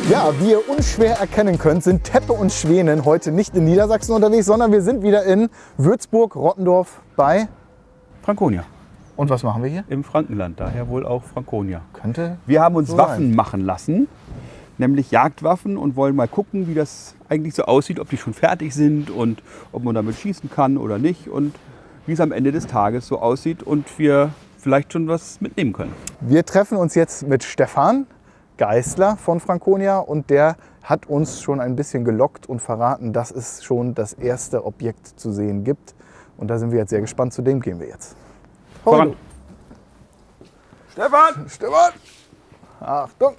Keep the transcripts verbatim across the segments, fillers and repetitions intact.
Ja, wie ihr unschwer erkennen könnt, sind Teppe und Schwänen heute nicht in Niedersachsen unterwegs, sondern wir sind wieder in Würzburg-Rottendorf bei Franconia. Und was machen wir hier? Im Frankenland, daher wohl auch Franconia. Könnte Wir haben uns so Waffen sein. machen lassen, nämlich Jagdwaffen, und wollen mal gucken, wie das eigentlich so aussieht, ob die schon fertig sind und ob man damit schießen kann oder nicht und wie es am Ende des Tages so aussieht und wir vielleicht schon was mitnehmen können. Wir treffen uns jetzt mit Stefan Geisler von Franconia und der hat uns schon ein bisschen gelockt und verraten, dass es schon das erste Objekt zu sehen gibt. Und da sind wir jetzt sehr gespannt, zu dem gehen wir jetzt. Voran. Stefan! Stefan! Achtung!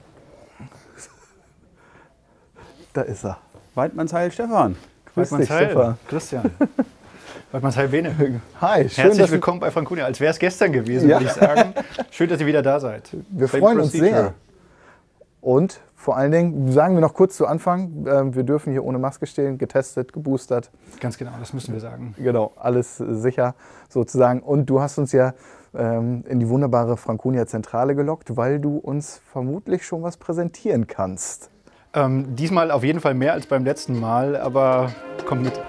Da ist er. Weidmannsheil Stefan. Grüß dich, Weidmannsheil, Stefan. Christian. Weidmannsheil Bene. Hi, schön, Herzlich dass willkommen bei Franconia, als wäre es gestern gewesen, Ja. würde ich sagen. Schön, dass ihr wieder da seid. wir Same freuen uns procedure. sehr. Und vor allen Dingen, sagen wir noch kurz zu Anfang, äh, wir dürfen hier ohne Maske stehen, getestet, geboostert. Ganz genau, das müssen wir sagen. Genau, alles äh, sicher sozusagen. Und du hast uns ja ähm, in die wunderbare Franconia-Zentrale gelockt, weil du uns vermutlich schon was präsentieren kannst. Ähm, diesmal auf jeden Fall mehr als beim letzten Mal, aber kommt mit.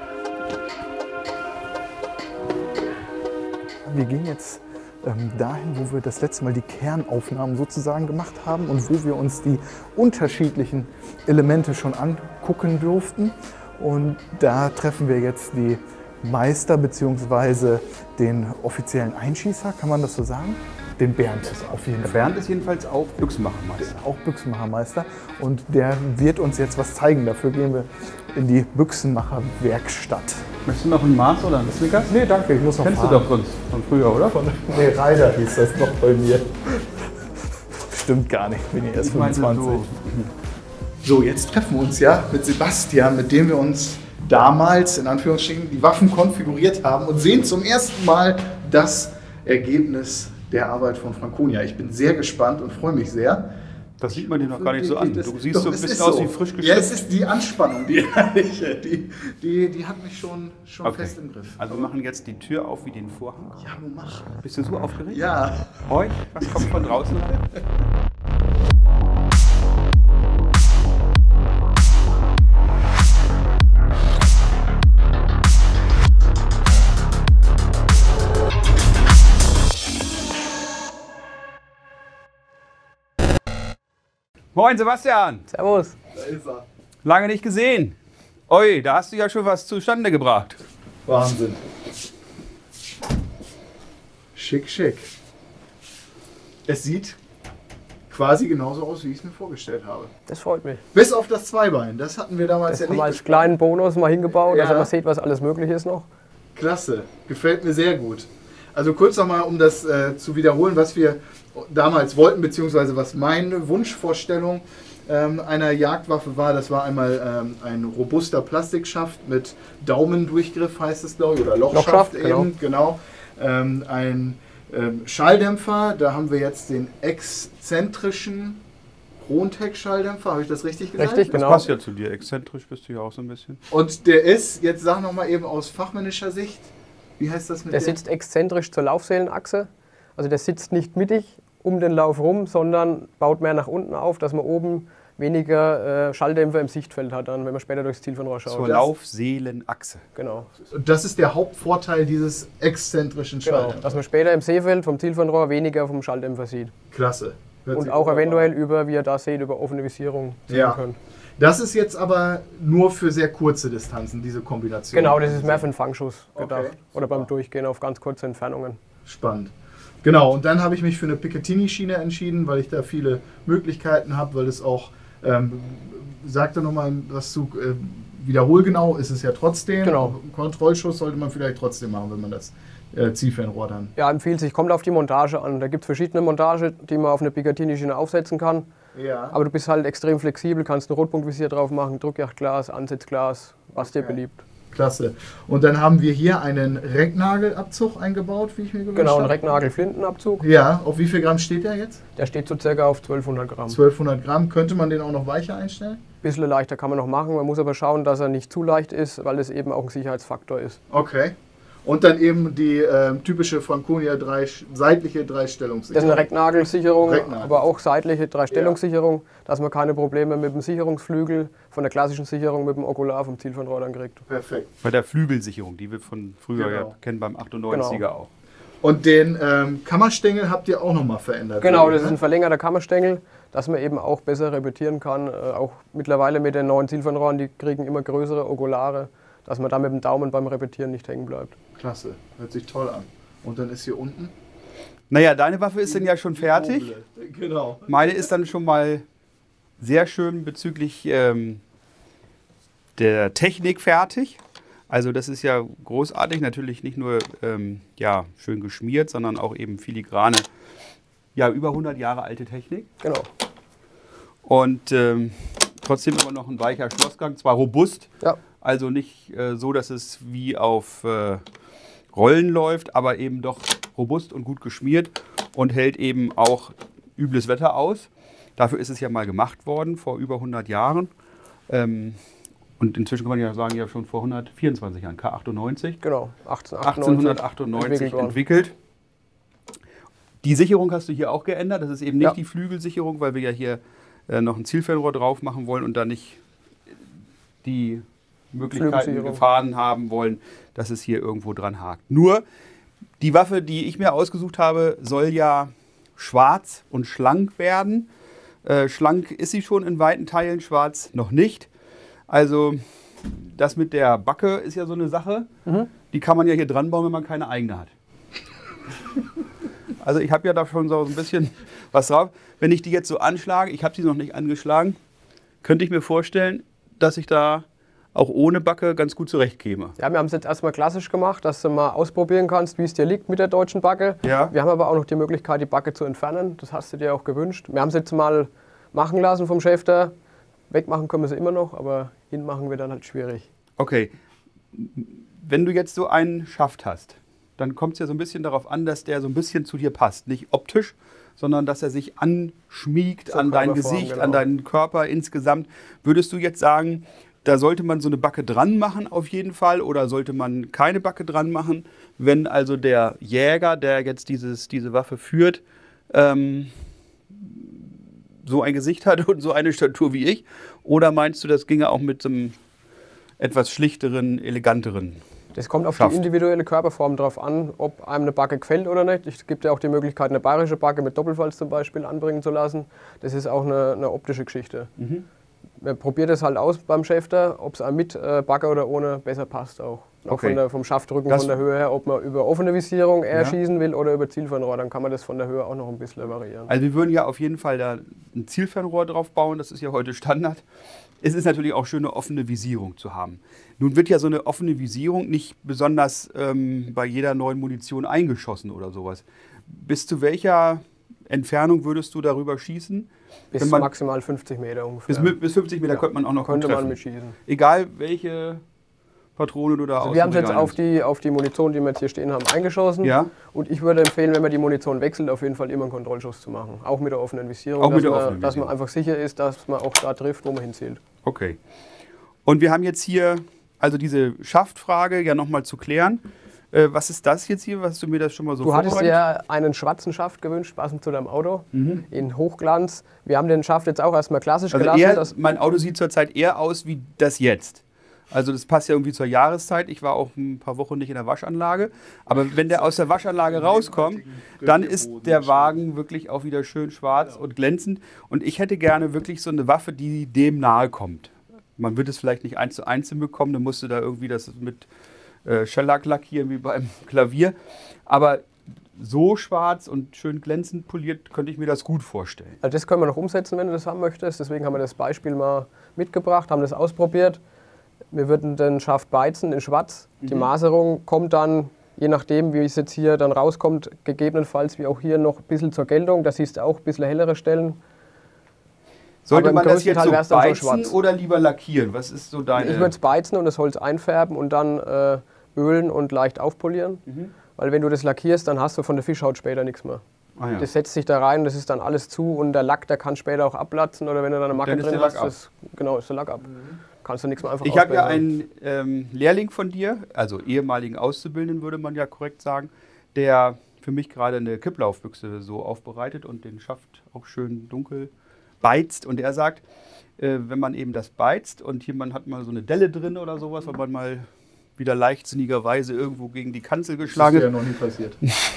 Wir gehen jetzt ähm, dahin, wo wir das letzte Mal die Kernaufnahmen sozusagen gemacht haben und wo wir uns die unterschiedlichen Elemente schon angucken durften. Und da treffen wir jetzt die Meister bzw. den offiziellen Einschießer, kann man das so sagen? Den Bernd auf jeden Der Fall. Bernd ist jedenfalls auch Büchsenmachermeister. Auch Büchsenmachermeister und der wird uns jetzt was zeigen. Dafür gehen wir in die Büchsenmacherwerkstatt. Möchtest du noch ein Maß oder ein Snickers? Nee, danke, ich muss noch Kennst du fahren. doch sonst von früher, oder? Nee, Reider hieß das noch bei mir. Stimmt gar nicht, bin ich erst Ich meinte fünfundzwanzig. So, jetzt treffen wir uns ja mit Sebastian, mit dem wir uns damals in Anführungsstrichen die Waffen konfiguriert haben und sehen zum ersten Mal das Ergebnis der Arbeit von Franconia. Ich bin sehr gespannt und freue mich sehr. Das sieht man dir noch gar nicht so an. Du siehst Doch, so ein es bisschen ist aus so. wie frisch Ja, geschlüpft. es ist die Anspannung, die herrliche. Die, die, die hat mich schon, schon Okay. fest im Griff. Also wir machen jetzt die Tür auf wie den Vorhang. Ja, nun mach. Bist du so aufgeregt? Ja. Hoi, was kommt von draußen rein? Moin Sebastian, Servus. Da ist er. lange nicht gesehen. Oi, da hast du ja schon was zustande gebracht. Wahnsinn. Schick, schick. Es sieht quasi genauso aus, wie ich es mir vorgestellt habe. Das freut mich. Bis auf das Zweibein. Das hatten wir damals Das ja haben wir nicht. als kleinen Bonus mal hingebaut, Ja. dass man sieht, was alles möglich ist noch. Klasse. Gefällt mir sehr gut. Also kurz nochmal, um das äh, zu wiederholen, was wir damals wollten, beziehungsweise was meine Wunschvorstellung ähm, einer Jagdwaffe war. Das war einmal ähm, ein robuster Plastikschaft mit Daumendurchgriff, heißt es glaube ich, oder Lochschaft, Lochschaft, eben, genau. Ähm, ein ähm, Schalldämpfer, da haben wir jetzt den exzentrischen Krontec-Schalldämpfer, habe ich das richtig gesagt? Richtig, Das genau. passt ja zu dir. Exzentrisch bist du ja auch so ein bisschen. Und der ist, jetzt sag nochmal eben aus fachmännischer Sicht, wie heißt das mit Der der? sitzt exzentrisch zur Laufsäulenachse. Also der sitzt nicht mittig um den Lauf rum, sondern baut mehr nach unten auf, dass man oben weniger äh, Schalldämpfer im Sichtfeld hat, dann, wenn man später durchs Zielfernrohr schaut. Zur das- Laufseelenachse. Genau. Das ist der Hauptvorteil dieses exzentrischen genau. Schalldämpfers. Dass man später im Seefeld vom Zielfernrohr weniger vom Schalldämpfer sieht. Klasse. Hört Und sich auch wunderbar eventuell an. über, wie ihr da seht, über offene Visierung sehen Ja. könnt. Das ist jetzt aber nur für sehr kurze Distanzen, diese Kombination. Genau, das ist mehr für einen Fangschuss gedacht. Okay, Oder super. beim Durchgehen auf ganz kurze Entfernungen. Spannend. Genau, und dann habe ich mich für eine Picatinny-Schiene entschieden, weil ich da viele Möglichkeiten habe, weil es auch, ähm, sag doch nochmal was zu, äh, wiederholgenau ist es ja trotzdem. Genau. Kontrollschuss sollte man vielleicht trotzdem machen, wenn man das äh, Zielfernrohr dann. Ja, empfiehlt sich, kommt auf die Montage an. Da gibt es verschiedene Montage, die man auf eine Picatinny-Schiene aufsetzen kann. Ja. Aber du bist halt extrem flexibel, kannst ein Rotpunktvisier drauf machen, Druckjachtglas, Ansitzglas, was dir Okay. beliebt. Klasse. Und dann haben wir hier einen Recknagelabzug eingebaut, wie ich mir gewünscht Genau, ein habe. Recknagel-Flintenabzug. Ja, auf wie viel Gramm steht der jetzt? Der steht so circa auf zwölfhundert Gramm. zwölfhundert Gramm. Könnte man den auch noch weicher einstellen? Bisschen leichter kann man noch machen. Man muss aber schauen, dass er nicht zu leicht ist, weil es eben auch ein Sicherheitsfaktor ist. Okay. Und dann eben die äh, typische Franconia drei, seitliche Das Dreistellungssicherung. ist eine Recknagelsicherung, Recknagel. aber auch seitliche Dreistellungssicherung, dass man keine Probleme mit dem Sicherungsflügel von der klassischen Sicherung mit dem Okular vom Zielfernrohr dann kriegt. Perfekt. Bei der Flügelsicherung, die wir von früher Genau. ja kennen beim achtundneunziger Genau. auch. Und den ähm, Kammerstängel habt ihr auch nochmal verändert. Genau, oder? das ist ein verlängerter Kammerstängel, dass man eben auch besser repetieren kann. Äh, auch mittlerweile mit den neuen Zielfernrohren, die kriegen immer größere Okulare, dass man da mit dem Daumen beim Repetieren nicht hängen bleibt. Klasse, hört sich toll an. Und dann ist hier unten Naja, deine Waffe ist dann ja schon fertig. Genau. Meine ist dann schon mal sehr schön bezüglich ähm, der Technik fertig. Also das ist ja großartig, natürlich nicht nur ähm, ja, schön geschmiert, sondern auch eben filigrane, ja über hundert Jahre alte Technik. Genau. Und ähm, trotzdem immer noch ein weicher Schlossgang, zwar robust, Ja. also nicht äh, so, dass es wie auf äh, Rollen läuft, aber eben doch robust und gut geschmiert und hält eben auch übles Wetter aus. Dafür ist es ja mal gemacht worden, vor über hundert Jahren. Ähm, und inzwischen kann man ja sagen, ja schon vor hundertvierundzwanzig Jahren, K achtundneunzig. Genau, achtzehnhundertachtundneunzig achtzehnhundertachtundneunzig worden. entwickelt. Die Sicherung hast du hier auch geändert. Das ist eben nicht Ja. die Flügelsicherung, weil wir ja hier äh, noch ein Zielfernrohr drauf machen wollen und da nicht die Möglichkeiten, Flügelsicherung. Gefahren haben wollen, dass es hier irgendwo dran hakt. Nur die Waffe, die ich mir ausgesucht habe, soll ja schwarz und schlank werden. Äh, schlank ist sie schon in weiten Teilen, schwarz noch nicht. Also das mit der Backe ist ja so eine Sache, Mhm. die kann man ja hier dran bauen, wenn man keine eigene hat. Also ich habe ja da schon so ein bisschen was drauf. Wenn ich die jetzt so anschlage, ich habe sie noch nicht angeschlagen, könnte ich mir vorstellen, dass ich da auch ohne Backe ganz gut zurechtkäme. Ja, wir haben es jetzt erstmal klassisch gemacht, dass du mal ausprobieren kannst, wie es dir liegt mit der deutschen Backe. Ja. Wir haben aber auch noch die Möglichkeit, die Backe zu entfernen. Das hast du dir auch gewünscht. Wir haben es jetzt mal machen lassen vom Schäfter. Wegmachen können wir sie immer noch, aber hinmachen wir dann halt schwierig. Okay, wenn du jetzt so einen Schaft hast, dann kommt es ja so ein bisschen darauf an, dass der so ein bisschen zu dir passt. Nicht optisch, sondern dass er sich anschmiegt Zur an dein Körperform, Gesicht, genau. an deinen Körper insgesamt. Würdest du jetzt sagen, da sollte man so eine Backe dran machen auf jeden Fall oder sollte man keine Backe dran machen, wenn also der Jäger, der jetzt dieses, diese Waffe führt, ähm, so ein Gesicht hat und so eine Statur wie ich? Oder meinst du, das ginge auch mit so einem etwas schlichteren, eleganteren? Das kommt auf Schafft. die individuelle Körperform drauf an, ob einem eine Backe gefällt oder nicht. Es gibt ja auch die Möglichkeit, eine bayerische Backe mit Doppelfalz zum Beispiel anbringen zu lassen. Das ist auch eine, eine optische Geschichte. Mhm. Man probiert es halt aus beim Schäfter, ob es einem mit äh, Backe oder ohne besser passt auch. Auch Okay. von der, vom Schaftrücken, Das- von der Höhe her, ob man über offene Visierung eher Ja. schießen will oder über Zielfernrohr, dann kann man das von der Höhe auch noch ein bisschen variieren. Also wir würden ja auf jeden Fall da ein Zielfernrohr drauf bauen, das ist ja heute Standard. Es ist natürlich auch schön, eine offene Visierung zu haben. Nun wird ja so eine offene Visierung nicht besonders ähm, bei jeder neuen Munition eingeschossen oder sowas. Bis zu welcher Entfernung würdest du darüber schießen? Bis wenn man- maximal fünfzig Meter ungefähr. Bis, bis fünfzig Meter Ja. könnte man auch noch Könnte gut man treffen. mitschießen. Egal welche Patrone du da aus Also wir haben es dem jetzt Regal auf die, auf die Munition, die wir jetzt hier stehen haben, eingeschossen. Ja. Und ich würde empfehlen, wenn man die Munition wechselt, auf jeden Fall immer einen Kontrollschuss zu machen. Auch mit der offenen Visierung, Auch mit dass, der man, offenen dass man Visierung. einfach sicher ist, dass man auch da trifft, wo man hinzielt. Okay. Und wir haben jetzt hier also diese Schaftfrage ja nochmal zu klären. Äh, was ist das jetzt hier? Hast du mir das schon mal so Du hattest vorbereitet? ja einen schwarzen Schaft gewünscht, passend zu deinem Auto, Mhm. in Hochglanz. Wir haben den Schaft jetzt auch erstmal klassisch Also gelassen. eher, dass, mein Auto sieht zurzeit eher aus wie das jetzt. Also das passt ja irgendwie zur Jahreszeit. Ich war auch ein paar Wochen nicht in der Waschanlage. Aber wenn der aus der Waschanlage rauskommt, dann ist der Wagen wirklich auch wieder schön schwarz und glänzend. Und ich hätte gerne wirklich so eine Waffe, die dem nahe kommt. Man wird es vielleicht nicht eins zu eins hinbekommen, dann musst du da irgendwie das mit äh, Shellac lackieren wie beim Klavier. Aber so schwarz und schön glänzend poliert könnte ich mir das gut vorstellen. also das können wir noch umsetzen, wenn du das haben möchtest. Deswegen haben wir das Beispiel mal mitgebracht, haben das ausprobiert. Wir würden den Schaft beizen in schwarz. Die Maserung kommt dann, je nachdem, wie es jetzt hier dann rauskommt, gegebenenfalls wie auch hier noch ein bisschen zur Geltung. Da siehst du auch ein bisschen hellere Stellen. Sollte Aber im man das größten jetzt Teil so wär's dann schon beizen schwarz. oder lieber lackieren? Was ist so deine... Ich würde es beizen und das Holz einfärben und dann äh, ölen und leicht aufpolieren. Weil wenn du das lackierst, dann hast du von der Fischhaut später nichts mehr. Ah, ja. Das setzt sich da rein, das ist dann alles zu und der Lack, der kann später auch abplatzen oder wenn du dann eine Macke Dann ist drin der Lack hast, ab. das, genau, ist der Lack ab. kannst du nichts mehr einfach Ich habe ja ausbessern. einen ähm, Lehrling von dir, also ehemaligen Auszubildenden, würde man ja korrekt sagen, der für mich gerade eine Kipplaufbüchse so aufbereitet und den Schaft auch schön dunkel beizt. Und er sagt, äh, wenn man eben das beizt und hier man hat mal so eine Delle drin oder sowas, wenn man mal wieder leichtsinnigerweise irgendwo gegen die Kanzel geschlagen Das ist ist. ja noch nie passiert.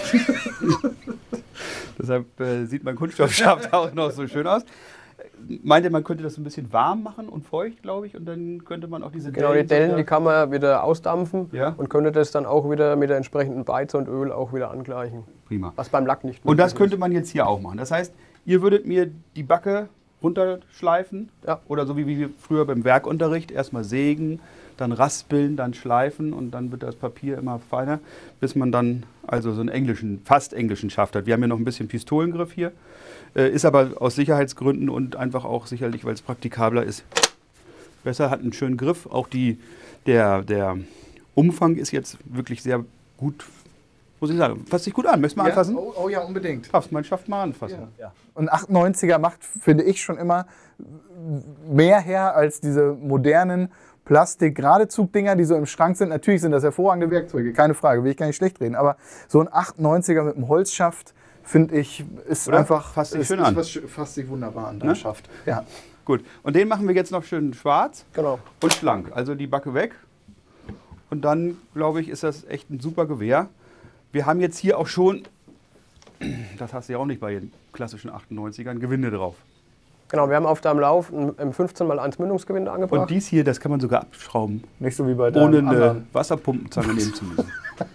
Deshalb äh, sieht mein Kunststoffschaft auch noch so schön aus. Meinte, man könnte das ein bisschen warm machen und feucht, glaube ich, und dann könnte man auch diese Genau, die Dellen, die wieder- kann man wieder ausdampfen Ja. und könnte das dann auch wieder mit der entsprechenden Beize und Öl auch wieder angleichen. Prima. Was beim Lack nicht Und das möglich könnte man jetzt hier auch machen. Das heißt, ihr würdet mir die Backe runterschleifen Ja. oder so wie wir früher beim Werkunterricht erstmal sägen, dann raspeln, dann schleifen und dann wird das Papier immer feiner, bis man dann also so einen englischen, fast englischen Schaft hat. Wir haben ja noch ein bisschen Pistolengriff hier, äh, ist aber aus Sicherheitsgründen und einfach auch sicherlich, weil es praktikabler ist, besser, hat einen schönen Griff. Auch die, der, der Umfang ist jetzt wirklich sehr gut, muss ich sagen. Fasst sich gut an. Möchtest du mal anfassen? Oh, oh ja, unbedingt. Fass mein Schaft mal anfassen. Ja. Und achtundneunziger macht, finde ich, schon immer mehr her als diese modernen Plastik-Geradezug-Dinger, die so im Schrank sind. Natürlich sind das hervorragende Werkzeuge, keine Frage, will ich gar nicht schlecht reden. Aber so ein achtundneunziger mit einem Holzschaft, finde ich, ist Oder? einfach... Fasst sich ist, schön ist an. Was, fasst sich wunderbar an, Ne? der Schaft. Ja. Gut. Und den machen wir jetzt noch schön schwarz Genau. und schlank. Also die Backe weg. Und dann, glaube ich, ist das echt ein super Gewehr. Wir haben jetzt hier auch schon, das hast du ja auch nicht bei den klassischen achtundneunzigern, Gewinde drauf. Genau, wir haben auf deinem Lauf ein ein fünfzehn mal eins Mündungsgewinde angebracht. Und dies hier, das kann man sogar abschrauben, Nicht so wie bei ohne deinem eine anderen. Wasserpumpenzange nehmen zu müssen.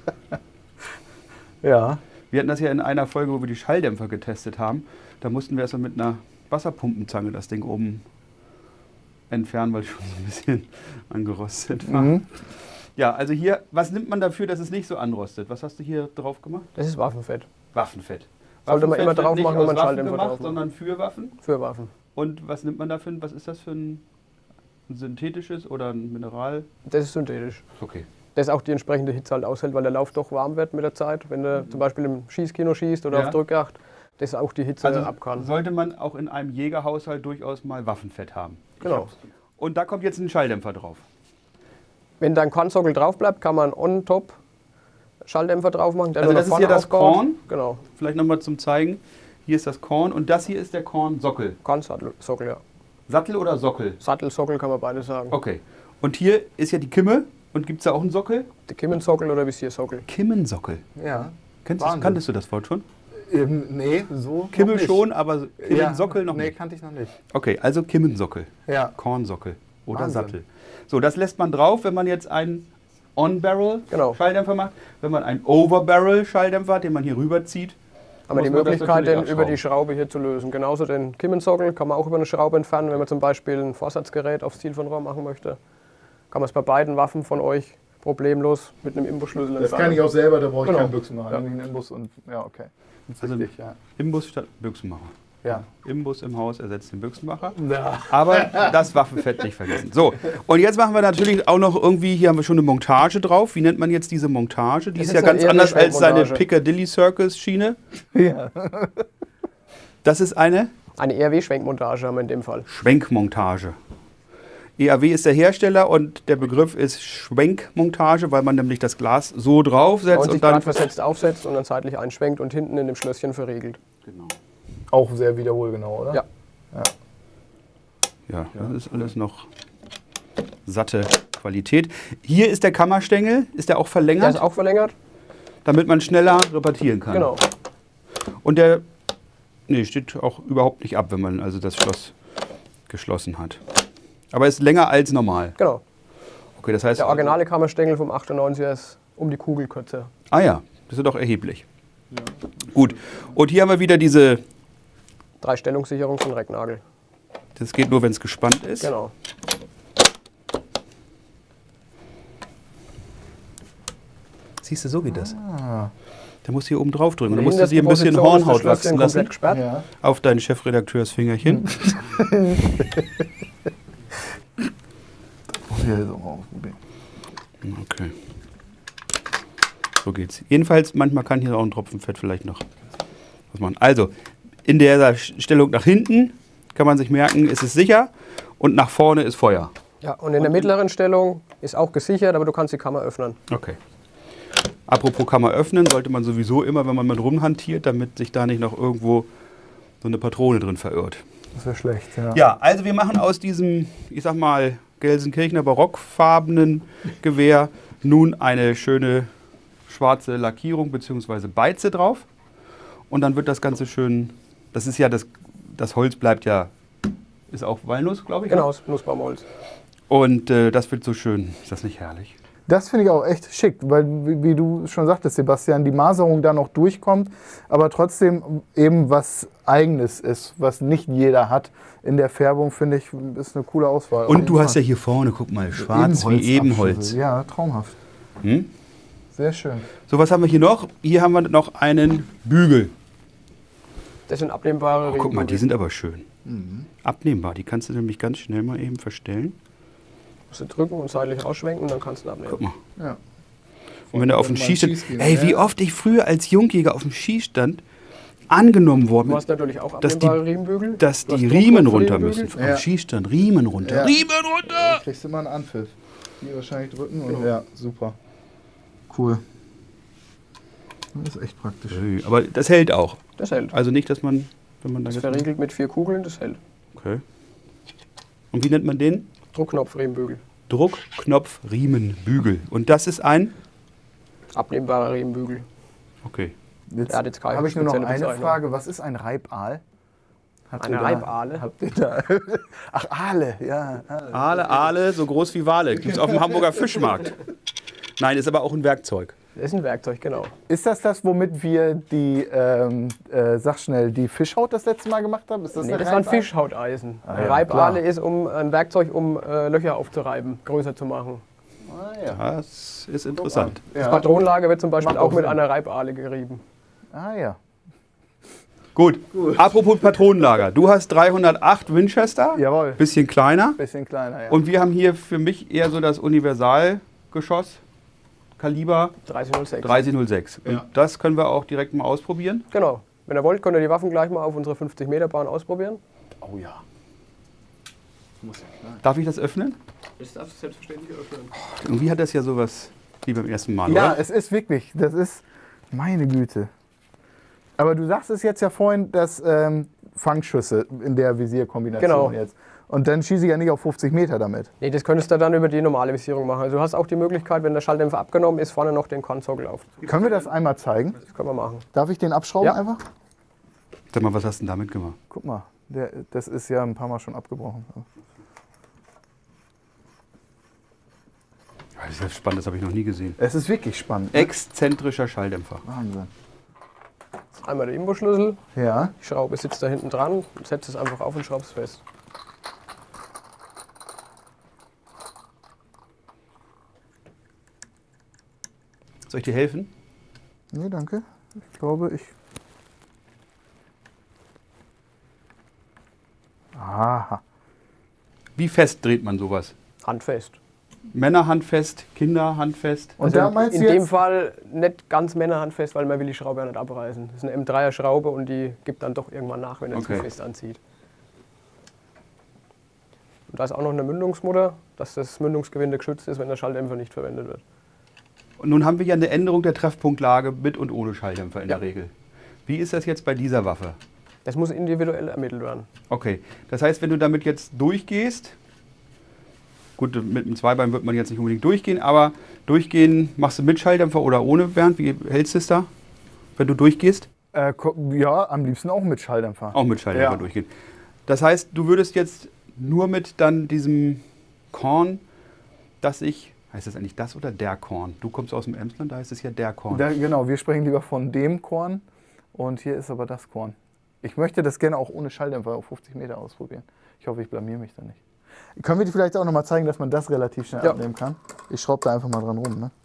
Ja. Wir hatten das ja in einer Folge, wo wir die Schalldämpfer getestet haben. Da mussten wir erstmal mit einer Wasserpumpenzange das Ding oben entfernen, weil es schon so ein bisschen angerostet war. Mhm. Ja, also hier, was nimmt man dafür, dass es nicht so anrostet? Was hast du hier drauf gemacht? Das ist Waffenfett. Waffenfett. Sollte man Waffenfett immer wird drauf nicht machen, wenn aus man Waffen Schalldämpfer gemacht, drauf macht. sondern für Waffen. Für Waffen. Und was nimmt man dafür? Was ist das für ein, ein synthetisches oder ein Mineral? Das ist synthetisch. Okay. Das auch die entsprechende Hitze halt aushält, weil der Lauf doch warm wird mit der Zeit. Wenn du zum Beispiel im Schießkino schießt oder Ja. auf Drückjagd, das auch die Hitze Also ab kann. sollte man auch in einem Jägerhaushalt durchaus mal Waffenfett haben. Ich Genau. hab's. Und da kommt jetzt ein Schalldämpfer drauf. Wenn dein Kornsockel drauf bleibt, kann man on top Schalldämpfer drauf machen. Der Also nur das nach ist hier vorne das aufgehauen. Korn. Genau, Vielleicht nochmal zum Zeigen. Hier ist das Korn und das hier ist der Kornsockel. Kornsockel, ja. Sattel oder Sockel? Sattelsockel kann man beide sagen. Okay. Und hier ist ja die Kimme. Und gibt es da auch einen Sockel? Der Kimmensockel oder Visiersockel. Kimmensockel. Ja. Kennst, Wahnsinn. kanntest du das Wort schon? Ähm, nee, so. Kimmel noch nicht. schon, aber Kimmensockel ja, noch nee, nicht. kannte ich noch nicht. Okay, also Kimmensockel. Ja. Kornsockel oder Wahnsinn. Sattel. So, das lässt man drauf, wenn man jetzt einen Genau. On-Barrel-Schalldämpfer macht. Wenn man einen Over-Barrel-Schalldämpfer hat, den man hier rüberzieht, Haben wir die muss man das Möglichkeit, natürlich den über die abschrauben. Schraube hier zu lösen. Genauso den Kimmensockel kann man auch über eine Schraube entfernen. Wenn man zum Beispiel ein Vorsatzgerät aufs Ziel von Rohr machen möchte, kann man es bei beiden Waffen von euch problemlos mit einem Imbusschlüssel Das entfernen. kann ich auch selber, da brauche ich Genau. keinen Büchsenmacher. Ja. Ja. Einen Imbus und, ja, okay. Das ist Also- richtig, ja. Imbus statt Büchsenmacher. Ja. Imbus im Haus ersetzt den Büchsenmacher. ja. Aber das Waffenfett nicht vergessen. So, und jetzt machen wir natürlich auch noch irgendwie, hier haben wir schon eine Montage drauf. Wie nennt man jetzt diese Montage? Die Das ist ist ja eine ganz anders als seine Ehrlich-Schwenkmontage. Piccadilly Circus Schiene. ja. Das ist eine Eine E R W-Schwenkmontage haben wir in dem Fall. Schwenkmontage. E R W ist der Hersteller und der Begriff ist Schwenkmontage, weil man nämlich das Glas so draufsetzt neunzig und dann... Grad versetzt aufsetzt und dann seitlich einschwenkt und hinten in dem Schlösschen verriegelt. Genau. Auch sehr wiederholgenau, oder? Ja. Ja, das ist alles noch satte Qualität. Hier ist der Kammerstängel, ist der auch Der verlängert, ist auch verlängert. damit man schneller reparieren kann. Genau. Und der nee, steht auch überhaupt nicht ab, wenn man also das Schloss geschlossen hat. Aber ist länger als normal. Genau. Okay, das heißt... Der originale Kammerstängel vom achtundneunziger ist um die Kugel kürzer. Ah ja, das ist doch erheblich. Gut, und hier haben wir wieder diese... Drei Stellungssicherung von Recknagel. Das geht nur, wenn es gespannt ist. Genau. Siehst du, so geht das. Ah. Da musst du hier oben drauf drücken. Da In musst der du dir ein bisschen Position ist das Hornhaut Schlösschen wachsen komplett lassen. gesperrt. Ja. Auf dein Chefredakteursfingerchen. Muss ich ja so mal ausprobieren. Okay. So geht's. Jedenfalls, manchmal kann hier auch ein Tropfen Fett vielleicht noch was machen. Also, in der Stellung nach hinten kann man sich merken, ist es sicher und nach vorne ist Feuer. Ja, und in der mittleren Stellung ist auch gesichert, aber du kannst die Kammer öffnen. Okay. Apropos Kammer öffnen, sollte man sowieso immer, wenn man mit rumhantiert, damit sich da nicht noch irgendwo so eine Patrone drin verirrt. Das wäre schlecht, ja. Ja, also wir machen aus diesem, ich sag mal, Gelsenkirchener barockfarbenen Gewehr nun eine schöne schwarze Lackierung bzw. Beize drauf. Und dann wird das Ganze schön, das ist ja, das, das Holz bleibt ja, ist auch Walnuss, glaube ich. Genau, Nussbaumholz. Und äh, das wird so schön, ist das nicht herrlich? Das finde ich auch echt schick, weil, wie, wie du schon sagtest, Sebastian, die Maserung da noch durchkommt, aber trotzdem eben was Eigenes ist, was nicht jeder hat. In der Färbung, finde ich, ist eine coole Auswahl. Und du hast ja hier vorne, guck mal, schwarz wie Ebenholz. Ja, traumhaft. Hm? Sehr schön. So, was haben wir hier noch? Hier haben wir noch einen Bügel. Das sind abnehmbare Oh, guck mal, die Regenbügel. sind aber schön. Abnehmbar, die kannst du nämlich ganz schnell mal eben verstellen. Musst du drücken und seitlich ausschwenken, dann kannst du ihn abnehmen. Guck mal. Ja. Und wenn du auf dem Mal Schießstand, Schießgehen, ey, wie ja. oft ich früher als Jungjäger auf dem Schießstand angenommen worden Du bin, hast natürlich auch dass die, abnehmbare Riemenbügel. dass Du hast die Riemen runter Druckknopfriemenbügel. müssen. Ja. Am Schießstand, Riemen runter. Ja. Riemen Da runter! kriegst du mal einen Anpfiff. Hier wahrscheinlich drücken und Genau. ja, super. Cool. Das ist echt praktisch. Ey, aber das hält auch. Das hält. Also nicht, dass man, wenn man da Das jetzt... verriegelt mit vier Kugeln, das hält. Okay. Und wie nennt man den? Druckknopfriemenbügel. Druckknopf, Riemen, Bügel. Und das ist ein? Abnehmbarer Riemenbügel. Okay. Jetzt Er hat jetzt keine habe ich nur noch spezielle eine Bezeichnung. Frage. Was ist ein Reibaal? Habt Eine ihr da- Reibaale? Habt ihr da? Ach, Aale, ja. Aale. Aale, Aale, so groß wie Wale. Gibt es auf dem Hamburger Fischmarkt. Nein, ist aber auch ein Werkzeug. Das ist ein Werkzeug, genau. Ist das das, womit wir die, ähm, äh, sag schnell, die Fischhaut das letzte Mal gemacht haben? Ist das Nee, eine das war ein Reibaal? Fischhauteisen. Ah, Eine ja, Reibaale klar. ist um, ein Werkzeug, um äh, Löcher aufzureiben, größer zu machen. Ah, ja. Das ist interessant. Das Ja. Patronenlager wird zum Beispiel Macht auch auch mit Sinn. einer Reibaale gerieben. Ah ja. Gut. Apropos Patronenlager. Du hast dreihundertacht Winchester. Jawohl. Bisschen kleiner. Bisschen kleiner, ja. Und wir haben hier für mich eher so das Universalgeschoss. Kaliber dreißig null sechs. dreißig null sechs. Und Ja. das können wir auch direkt mal ausprobieren. Genau. Wenn ihr wollt, könnt ihr die Waffen gleich mal auf unserer fünfzig Meter Bahn ausprobieren. Oh ja. Muss ja klar. Darf ich das öffnen? Das darfst du selbstverständlich öffnen. Irgendwie hat das ja sowas wie beim ersten Mal, Ja, oder? es ist wirklich, das ist, meine Güte. Aber du sagst es jetzt ja vorhin, dass ähm, Fangschüsse in der Visierkombination Genau. jetzt. Und dann schieße ich ja nicht auf fünfzig Meter damit. Nee, das könntest du dann über die normale Visierung machen. Also du hast auch die Möglichkeit, wenn der Schalldämpfer abgenommen ist, vorne noch den Kornsockel auf. Können wir das einmal zeigen? Das können wir machen. Darf ich den abschrauben Ja. einfach? Sag mal, was hast du denn damit gemacht? Guck mal, der, das ist ja ein paar Mal schon abgebrochen. Das ist ja spannend, das habe ich noch nie gesehen. Es ist wirklich spannend. Exzentrischer Schalldämpfer. Wahnsinn. Einmal der Imbusschlüssel, Ja, die Schraube sitzt da hinten dran, setzt es einfach auf und schraubst fest. Soll ich dir helfen? nee, danke. Ich glaube, ich... Aha. Wie fest dreht man sowas? Handfest. Männer handfest, Kinder handfest. Und da meinst In du dem jetzt... Fall nicht ganz männerhandfest, weil man will die Schraube ja nicht abreißen. Das ist eine M dreier Schraube und die gibt dann doch irgendwann nach, wenn er Okay. zu fest anzieht. Und da ist auch noch eine Mündungsmutter, dass das Mündungsgewinde geschützt ist, wenn der Schalldämpfer nicht verwendet wird. Und nun haben wir ja eine Änderung der Treffpunktlage mit und ohne Schalldämpfer in Ja. der Regel. Wie ist das jetzt bei dieser Waffe? Das muss individuell ermittelt werden. Okay, das heißt, wenn du damit jetzt durchgehst, gut, mit dem Zweibein wird man jetzt nicht unbedingt durchgehen, aber durchgehen machst du mit Schalldämpfer oder ohne, Bernd? Wie hältst du es da, wenn du durchgehst? Äh, ko- ja, am liebsten auch mit Schalldämpfer. Auch mit Schalldämpfer Ja. durchgehen. Das heißt, du würdest jetzt nur mit dann diesem Korn, dass ich, heißt das eigentlich das oder der Korn? Du kommst aus dem Emsland, da heißt es ja der Korn. Da, genau, wir sprechen lieber von dem Korn und hier ist aber das Korn. Ich möchte das gerne auch ohne Schalldämpfer auf fünfzig Meter ausprobieren. Ich hoffe, ich blamier mich da nicht. Können wir dir vielleicht auch noch mal zeigen, dass man das relativ schnell Ja. abnehmen kann? Ich schraube da einfach mal dran rum. Ne?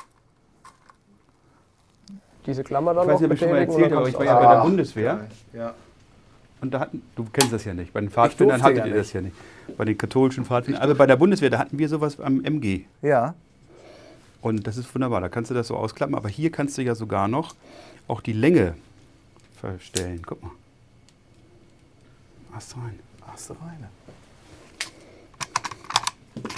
Diese Klammer dann Ich weiß nicht, noch ob ich schon mal betätigen und erzählt dann habe, aber ich kannst war du ja bei der Ah, Bundeswehr. Ja. Und da hatten, du kennst das ja nicht, bei den Pfadfindern durfte hattet ja ihr das ja nicht. Bei den katholischen Pfadfindern, aber bei der Bundeswehr, da hatten wir sowas am M G. Ja. Und das ist wunderbar, da kannst du das so ausklappen. Aber hier kannst du ja sogar noch auch die Länge verstellen. Guck mal. Hast du rein. Hast du rein.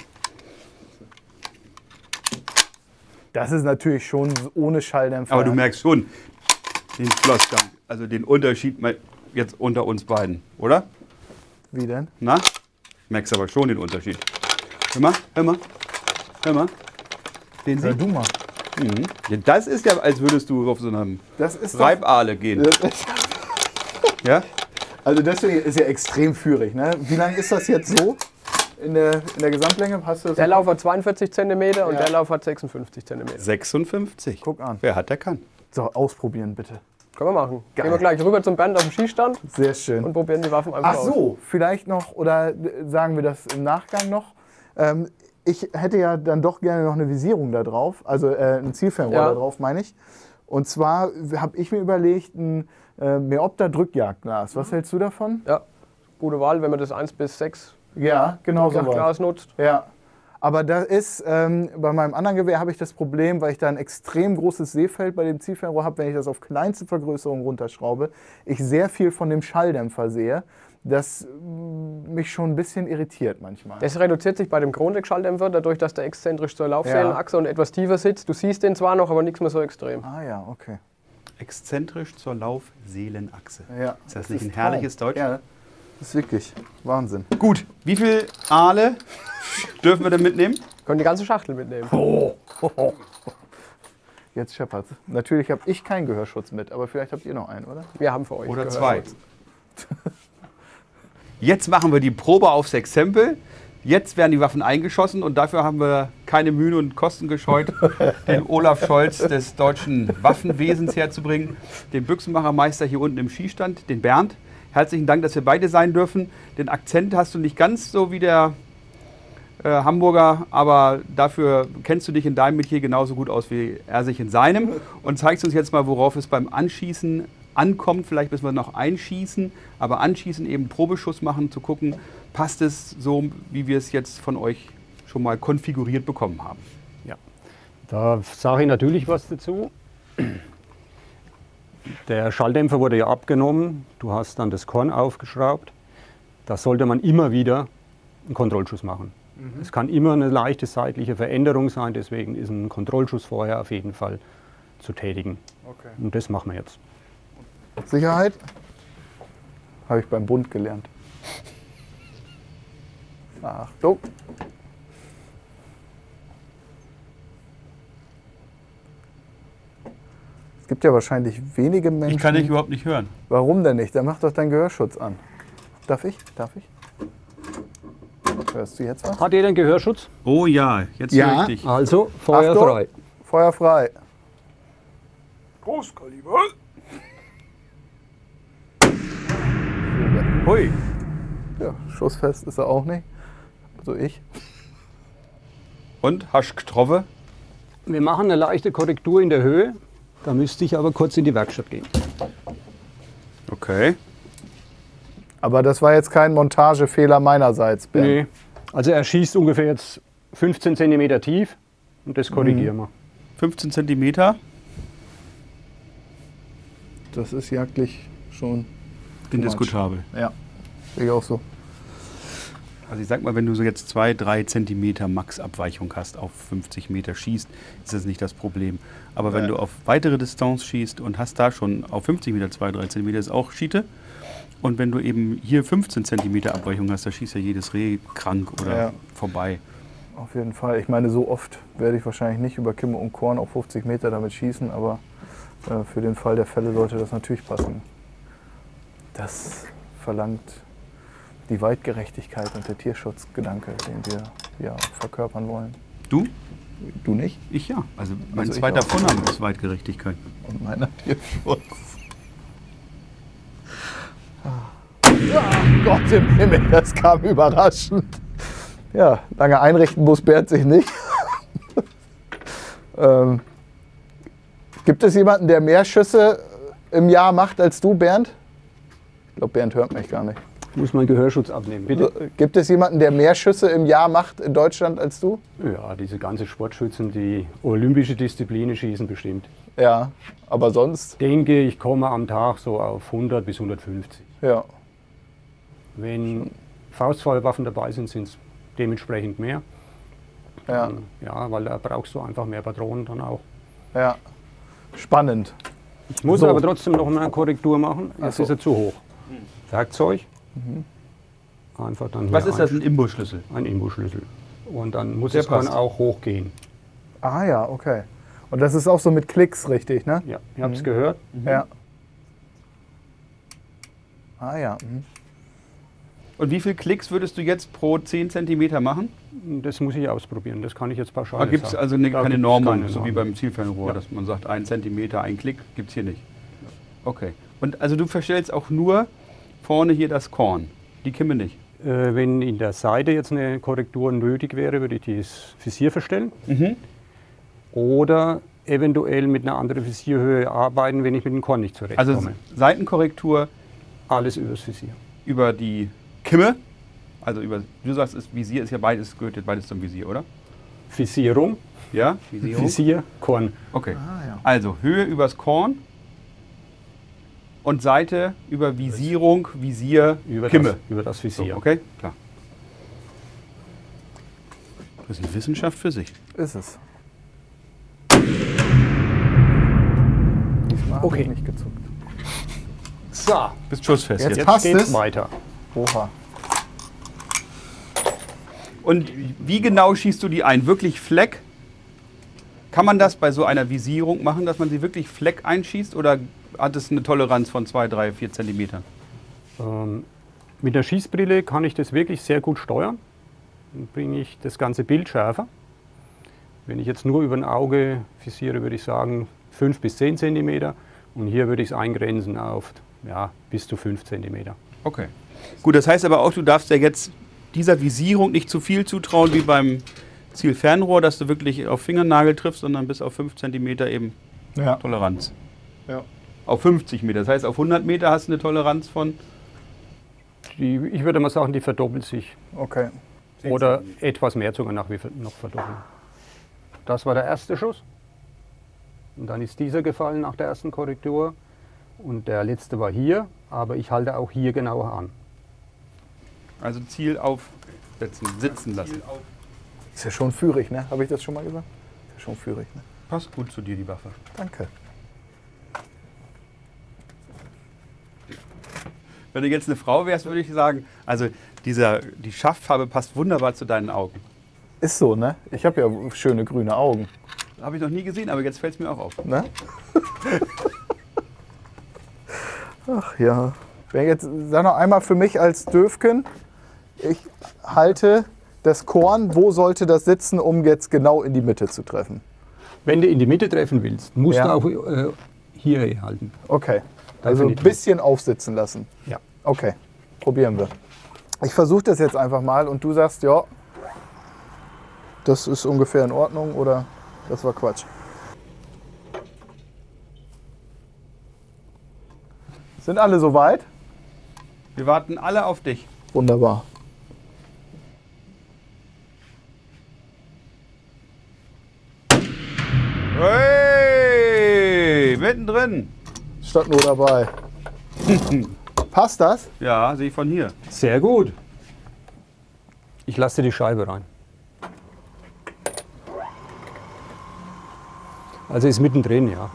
Das ist natürlich schon ohne Schalldämpfer. Aber du merkst schon den Schlossgang, also den Unterschied mal jetzt unter uns beiden, oder? Wie denn? Na? Merkst aber schon den Unterschied. Hör mal, hör mal, hör mal. Den Hör Sie? du mal. Mhm. Ja, das ist ja, als würdest du auf so einem Das ist doch- Reibaale gehen. Das ist, Ja? also deswegen ist ja extrem führig. Ne? Wie lang ist das jetzt so in der, in der Gesamtlänge? Hast du das Der Lauf hat zweiundvierzig Zentimeter und Ja. der Lauf hat sechsundfünfzig Zentimeter. sechsundfünfzig. Guck an. Wer hat, der kann. So, ausprobieren bitte. Können wir machen. Geil. Gehen wir gleich rüber zum Bernd auf dem Schießstand Sehr schön. und probieren die Waffen einfach Ach aus. so, vielleicht noch, oder sagen wir das im Nachgang noch. Ähm, ich hätte ja dann doch gerne noch eine Visierung da drauf, also äh, ein Zielfernrohr Ja. da drauf, meine ich. Und zwar habe ich mir überlegt, ein äh, Meopta Drückjagdglas. Was hältst du davon? Ja, gute Wahl, wenn man das eins bis sechs Ja, genau so. Glas nutzt. Ja. Aber da ist, ähm, bei meinem anderen Gewehr habe ich das Problem, weil ich da ein extrem großes Sehfeld bei dem Zielfernrohr habe, wenn ich das auf kleinste Vergrößerung runterschraube, ich sehr viel von dem Schalldämpfer sehe, das mm, mich schon ein bisschen irritiert manchmal. Das reduziert sich bei dem Krondeck-Schalldämpfer, dadurch, dass der exzentrisch zur Laufsäulenachse und etwas tiefer sitzt. Du siehst den zwar noch, aber nichts mehr so extrem. Ah ja, okay. Exzentrisch zur Laufseelenachse. Ja, Ist das nicht ein Traum. herrliches Deutsch? Ja, das ist wirklich Wahnsinn. Gut, wie viel Aale dürfen wir denn mitnehmen? Können die ganze Schachtel mitnehmen. Jetzt scheppert's. Natürlich habe ich keinen Gehörschutz mit, aber vielleicht habt ihr noch einen, oder? Wir haben für euch Oder gehört. zwei. Jetzt machen wir die Probe aufs Exempel. Jetzt werden die Waffen eingeschossen und dafür haben wir keine Mühe und Kosten gescheut, den Olaf Scholz des deutschen Waffenwesens herzubringen, den Büchsenmachermeister hier unten im Schießstand, den Bernd. Herzlichen Dank, dass wir beide sein dürfen. Den Akzent hast du nicht ganz so wie der äh, Hamburger, aber dafür kennst du dich in deinem Metier genauso gut aus wie er sich in seinem und zeigst uns jetzt mal, worauf es beim Anschießen ankommt. Vielleicht müssen wir noch einschießen, aber anschießen, eben Probeschuss machen, zu gucken, passt es so, wie wir es jetzt von euch schon mal konfiguriert bekommen haben. Ja, da sage ich natürlich was dazu. Der Schalldämpfer wurde ja abgenommen, du hast dann das Korn aufgeschraubt. Da sollte man immer wieder einen Kontrollschuss machen. Mhm. Es kann immer eine leichte seitliche Veränderung sein, deswegen ist ein Kontrollschuss vorher auf jeden Fall zu tätigen. Okay. Und das machen wir jetzt. Sicherheit? Habe ich beim Bund gelernt. Achtung. Es gibt ja wahrscheinlich wenige Menschen. Ich kann dich überhaupt nicht hören. Warum denn nicht? Dann mach doch deinen Gehörschutz an. Darf ich? Darf ich? Hörst du jetzt was? Hat jeder einen Gehörschutz? Oh ja, jetzt Ja. höre ich dich. Also, Feuer Achtung. frei. Feuer frei. Großkaliber. Hui. Ja, schussfest ist er auch nicht. Also ich. Und, hast du getroffen? Wir machen eine leichte Korrektur in der Höhe. Da müsste ich aber kurz in die Werkstatt gehen. Okay. Aber das war jetzt kein Montagefehler meinerseits, Ben. Nee. Also er schießt ungefähr jetzt fünfzehn Zentimeter tief und das korrigieren wir. fünfzehn Zentimeter. Das ist jagdlich schon. Indiskutabel. Ja, sehe ich auch so. Also ich sag mal, wenn du so jetzt zwei, drei Zentimeter Max-Abweichung hast, auf fünfzig Meter schießt, ist das nicht das Problem. Aber wenn Ja. du auf weitere Distanz schießt und hast da schon auf fünfzig Meter zwei, drei Zentimeter, ist auch Schiete. Und wenn du eben hier fünfzehn Zentimeter Abweichung hast, da schießt ja jedes Reh krank oder Ja. vorbei. Auf jeden Fall. Ich meine, so oft werde ich wahrscheinlich nicht über Kimme und Korn auf fünfzig Meter damit schießen, aber äh, für den Fall der Fälle sollte das natürlich passen. Das verlangt die Weitgerechtigkeit und der Tierschutzgedanke, den wir ja verkörpern wollen. Du? Du nicht? Ich ja. Also mein Also ich zweiter auch. Vorname ist Weitgerechtigkeit. Und meiner Tierschutz. Ja, Gott im Himmel, das kam überraschend. Ja, lange einrichten muss Bernd sich nicht. ähm, gibt es jemanden, der mehr Schüsse im Jahr macht als du, Bernd? Ich glaube, Bernd hört mich gar nicht. Ich muss meinen Gehörschutz abnehmen, bitte. Gibt es jemanden, der mehr Schüsse im Jahr macht in Deutschland als du? Ja, diese ganzen Sportschützen, die olympische Disziplinen schießen bestimmt. Ja, aber sonst? Denke, ich komme am Tag so auf hundert bis hundertfünfzig. Ja. Wenn Faustfeuerwaffen dabei sind, sind es dementsprechend mehr. Ja. Dann, ja, weil da brauchst du einfach mehr Patronen dann auch. Ja, spannend. Ich muss So. aber trotzdem noch eine Korrektur machen. Ach Jetzt so. ist er zu hoch. Werkzeug. Einfach dann hier Was ist das, ein, ein Imbusschlüssel? ein Imbusschlüssel. Und dann muss Der es dann passt. auch hochgehen. Ah ja, okay. Und das ist auch so mit Klicks richtig, ne? Ja, ihr habt es gehört. Ja. Ah ja. Mhm. Und wie viele Klicks würdest du jetzt pro zehn Zentimeter machen? Das muss ich ausprobieren. Das kann ich jetzt pauschal Da nicht gibt es sagen. also eine, Da keine gibt's Norm, keine so wie Norm. beim Zielfernrohr, Ja. dass man sagt, ein Zentimeter, ein Klick, gibt es hier nicht. Okay. Und also du verstellst auch nur vorne hier das Korn, die Kimme nicht. Äh, wenn in der Seite jetzt eine Korrektur nötig wäre, würde ich das Visier verstellen. Mhm. Oder eventuell mit einer anderen Visierhöhe arbeiten, wenn ich mit dem Korn nicht Also zurechtkomme. Seitenkorrektur Alles übers Visier. über die Kimme, also über, du sagst, das Visier ist ja beides, gehört jetzt beides zum Visier, oder? Visierung, Ja, Visierung. Visier, Korn. Okay. Ah ja. Also Höhe übers Korn und Seite über Visierung, Visier, Über Kimme. das, über das So, Visier. okay, klar. Das ist eine Wissenschaft für sich. Ist es. Diesmal habe Okay. ich nicht gezuckt. So, Bist schussfest Jetzt jetzt. jetzt passt geht's es. weiter. Oha. Und wie genau schießt du die ein? Wirklich Fleck? Kann man das bei so einer Visierung machen, dass man sie wirklich Fleck einschießt oder hat es eine Toleranz von zwei, drei, vier Zentimetern? Ähm, mit der Schießbrille kann ich das wirklich sehr gut steuern. Dann bringe ich das ganze Bild schärfer. Wenn ich jetzt nur über ein Auge visiere, würde ich sagen fünf bis zehn Zentimeter. Und hier würde ich es eingrenzen auf ja, bis zu fünf Zentimeter. Okay. Gut, das heißt aber auch, du darfst ja jetzt dieser Visierung nicht zu viel zutrauen wie beim Zielfernrohr, dass du wirklich auf Fingernagel triffst, sondern bis auf fünf Zentimeter eben Ja. Toleranz. Ja. Auf fünfzig Meter. Das heißt, auf hundert Meter hast du eine Toleranz von. Die, ich würde mal sagen, die verdoppelt sich. Okay. Oder etwas mehr sogar noch, wie ver- noch verdoppeln. Das war der erste Schuss. Und dann ist dieser gefallen nach der ersten Korrektur. Und der letzte war hier, aber ich halte auch hier genauer an. Also Ziel aufsetzen, sitzen lassen. Ist ja schon führig, ne? Habe ich das schon mal gesagt? Ist ja schon führig, ne? Passt gut zu dir, die Waffe. Danke. Wenn du jetzt eine Frau wärst, würde ich sagen, also dieser, die Schaftfarbe passt wunderbar zu deinen Augen. Ist so, ne? Ich habe ja schöne grüne Augen. Habe ich noch nie gesehen, aber jetzt fällt es mir auch auf. Ne? Ach ja. Wenn jetzt, sag noch einmal für mich als Döfken, ich halte das Korn, wo sollte das sitzen, um jetzt genau in die Mitte zu treffen? Wenn du in die Mitte treffen willst, musst Ja. du auch äh, hier halten. Okay. Also ein Definitiv. bisschen aufsitzen lassen. Ja. Okay, probieren wir. Ich versuche das jetzt einfach mal und du sagst, ja, das ist ungefähr in Ordnung oder das war Quatsch. Sind alle soweit? Wir warten alle auf dich. Wunderbar. Hey, mittendrin. Statt nur dabei. Passt das? Ja, sehe ich von hier. Sehr gut. Ich lasse die Scheibe rein. Also ist mittendrin, ja.